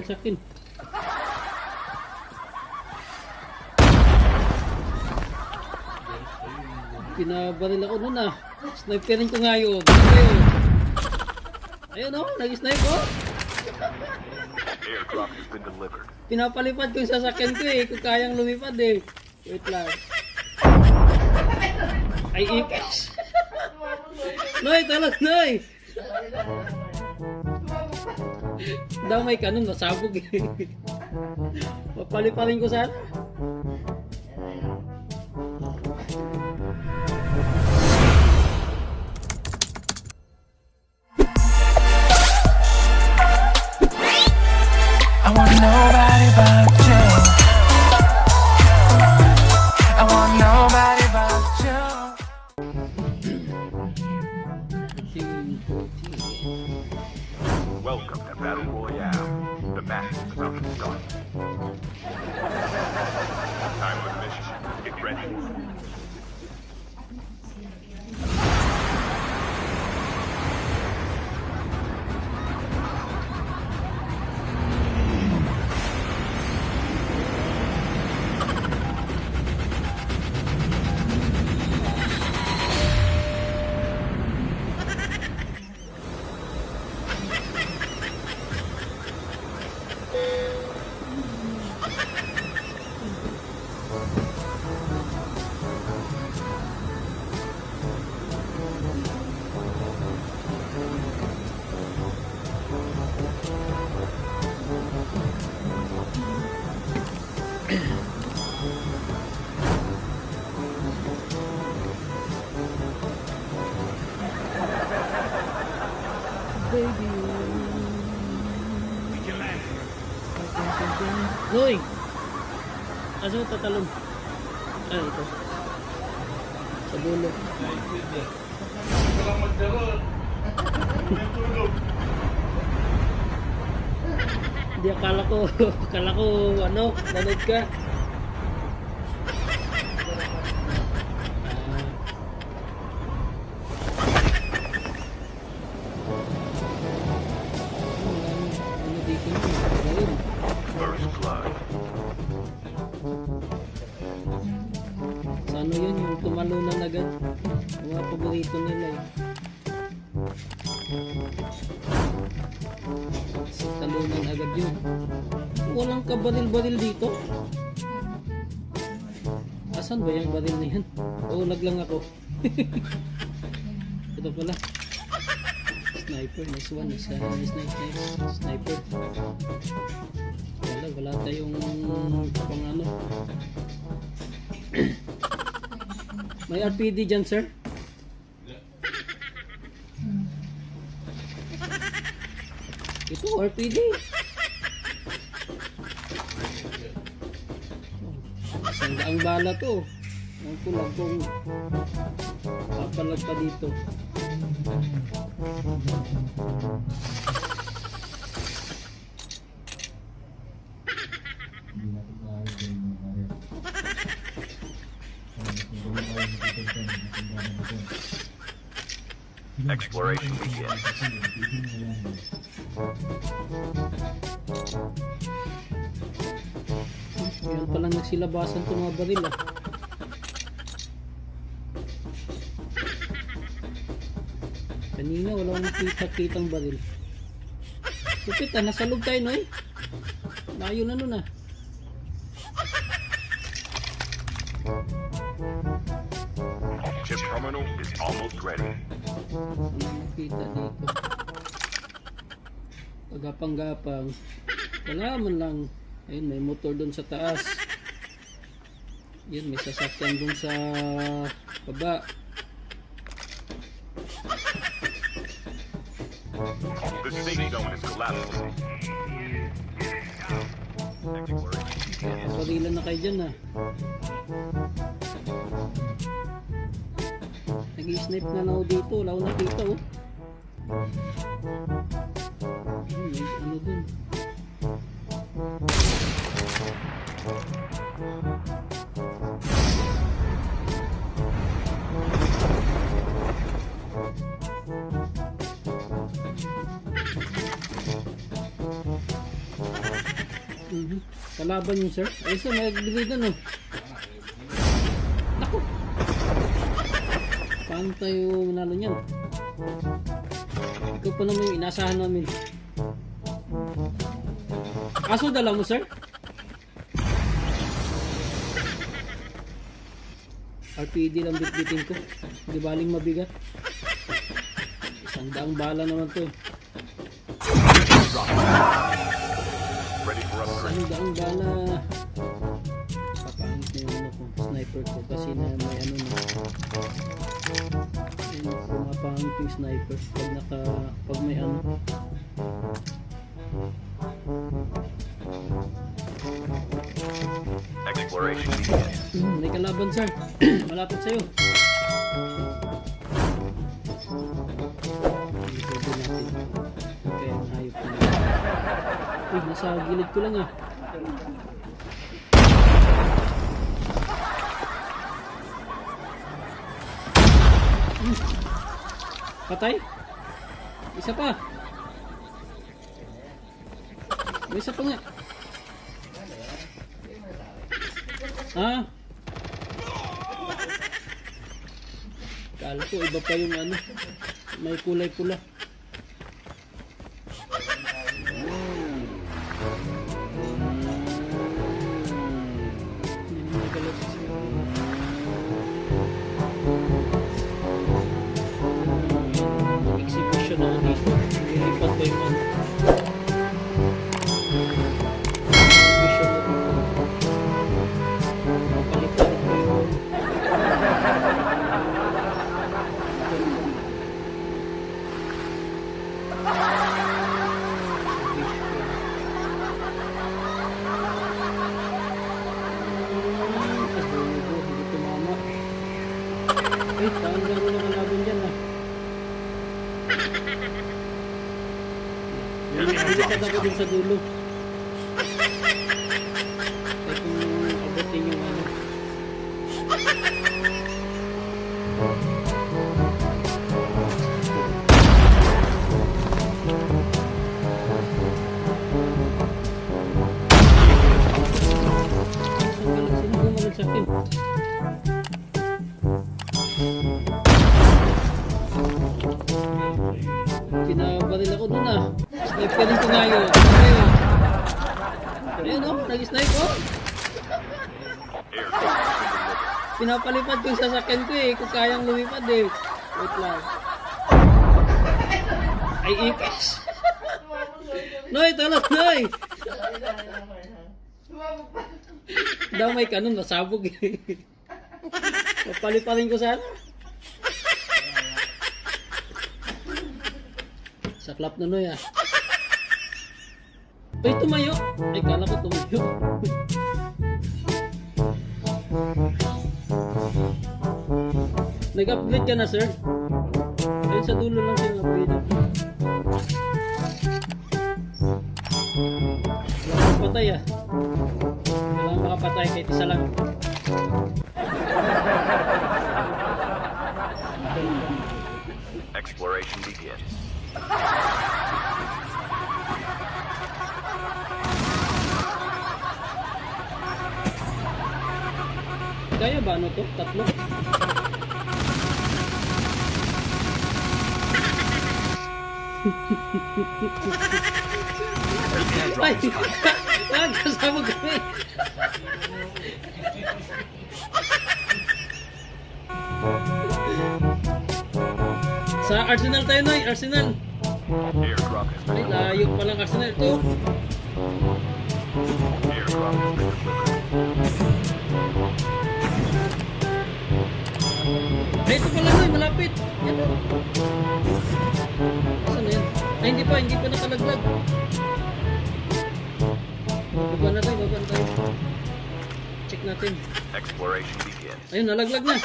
sa akin. Pinabaril ako nun ah. Sniperin ko nga yun. Ayun o, nag-snipe ko. Airdrop has been delivered. Pinapalipad ko yung sasakyan ko eh. Kung kayang lumipad eh. Wait lang. Ay, ikes. Noy, talag, Noy. Daw may kanon, nasabog eh. Papaliparin ko sana. I want nobody but you. I want nobody but you. Welcome to Battle Royale. The match is about to start. Time for the mission. Get ready. Baby. Noy! Asa mo tatalon? Ah, ito. Sa dulo. Hindi, akala ko, ano, nanood ka. First blood. Sa ano yun, yung tumalunan agad. Yung mga paborito nila eh. Sa talunan agad yun. Walang kabaril-baril dito. Asan ba yung baril na yan? Oo, naglang ako. Ito pala. Sniper, nice one. Nice. Sniper. Wala tayong pang ano. May RPD dyan, sir? Ito, RPD. Ang bala to. Ang kulang kung papalag pa dito. Exploration begins. Yan palang nagsilabasan itong mga baril ah. Kanina wala akong kitang baril. Kupit ah, nasa loob tayo Noy. Layo na nun ah. Chip terminal is almost ready. Ano makita dito? Pagapang-gapang. Wala man lang. Ayun, may motor doon sa taas. Yun, may sasakyan doon sa baba. The safe zone is collapsing. Parilan na kayo dyan ah. Nag-i-snipe na ako dito. Wala akong nakita oh. Ano dun? Kalaban yun, sir. Ay, sir, may grenade na, no? Naku! Paano tayo manalo niyan? Ikaw pa naman yung inasahan namin. Aso dala mo, sir? RPD lang bitbitin ko. Hindi baling mabigat. 100 bala naman to. Ready for upgrade. 100 bala. Papangit na yung ano ko, sniper ko kasi na may ano na. Pumapangit yung sniper pag may ano. Exploration begins. May kalaban, sir. Malapit sa'yo. Pwede natin. Kaya ang hayop ko na. Uy, nasa gilid ko lang ah. Patay? Isa pa. May isa pa nga. Ah. Kala ko iba pa yung ano. May kulay pula. Exhibition ako dito. Nilipat ba yung ano? Exhibition ako. Papalit-palit ko yung hindi tumama. Eh, saan gano'n na kalaban dyan ah? Nilipad ako din sa dulo. Kaya kung abutin yung ano. Sino gumalag sa akin? Pinabaril ako dun ah. Snipe ka rin ko ngayon. Ayun oh, nag-snipe oh. Pinapalipad ko yung sasakyan ko eh. Kung kayang lumipad eh. Wait lang. Ay, ipis. Noy, tulog, Noy. Damay ka nun, nasabog eh. Papaliparin ko sana. Saklap na, Noy ah. Ay, tumayo. Ay, kala ko tumayo. Nag-upgrade ka na, sir? Ayun, sa dulo lang yung upgrade. Wala kang patay ah. Kailangan makapatay kahit isa lang. Exploration begins. Kaya ba ano to? Tatlo? Ay! Wag! Kasama kami! Sa Arsenal tayo, Noy! Arsenal! Airdrop has Ay, been layo palang Arsenal. Ito! Airdrop has been delivered. Ay, ito pala, Noy! Malapit! Yan o! Saan na yan? Ay, hindi pa nakalaglag. Baba na tayo, baba na tayo. Check natin. Exploration begins. Ayun, nalaglag na.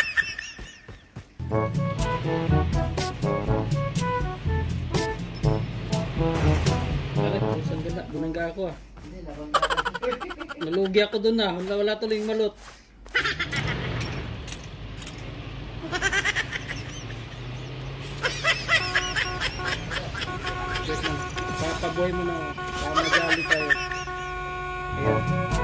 Bakit? Isang ganda. Bunangga ako ah. Nalugi ako dun ah. Wala tuloy yung malot. Papaboy mo na. Para magali tayo. Ayan.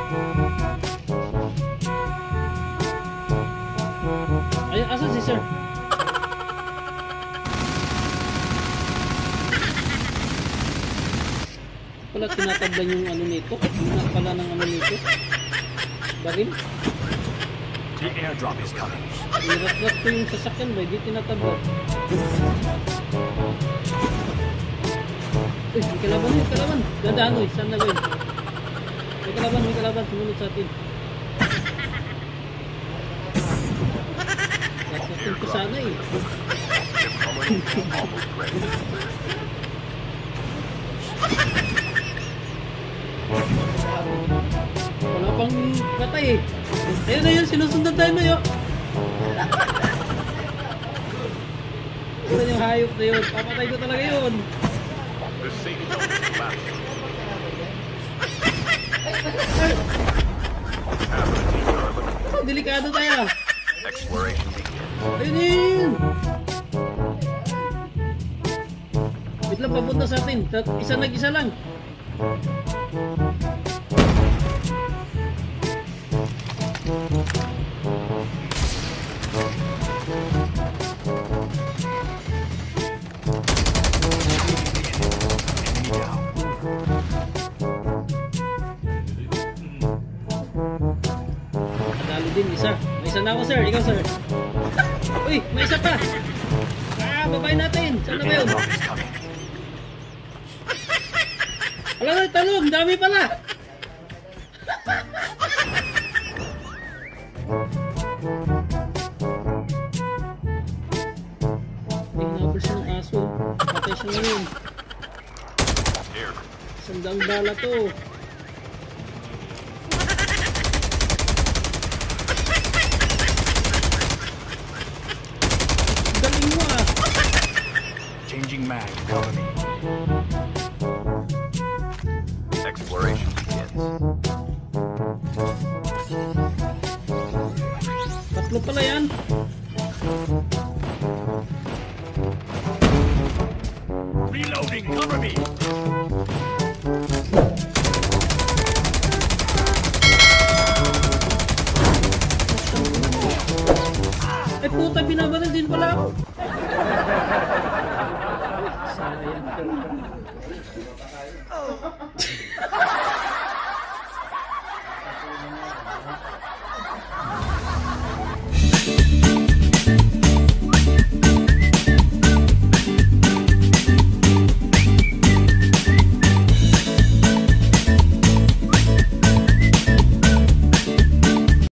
Ay, asan si sir? Pala tinatablan yung ano nito. Yung pala ng ano nito. Baril. The airdrop is coming. Nirat-rat ko yung sasakyan ba? Hindi tinatablan. Uy, may kalaban, may kalaban. Dadaan, uy. Saan na ba yun? May kalaban. Sumunod sa atin. Sasakin ko sana eh. Almost ready. Wala pang patay eh. Ayun na yun, sinusundan tayo na yun. Ayun yung hayop na yun. Papatay ko talaga yun. The safe zone is collapsing. Oh, delikado tayo. Exploration begins. Ayun yun. Wait lang, papunta sa atin. Isa nag-isa lang. Nadalo din isa. May isa na ako sir. Ikaw sir. Uy, may isa pa. Babay natin. Saan na ba yun? Airdrop is coming. Alam na, talong. Dami pala. Ay, nabal siya ng aso. Patay siya ngayon. Here. Sandang bala to. Galing mo ah. Changing mag. Cover me. Exploration begins. Tatlo pala yan. Reloading. Cover me. Ay puta, binabaril din pala ako. Sayang.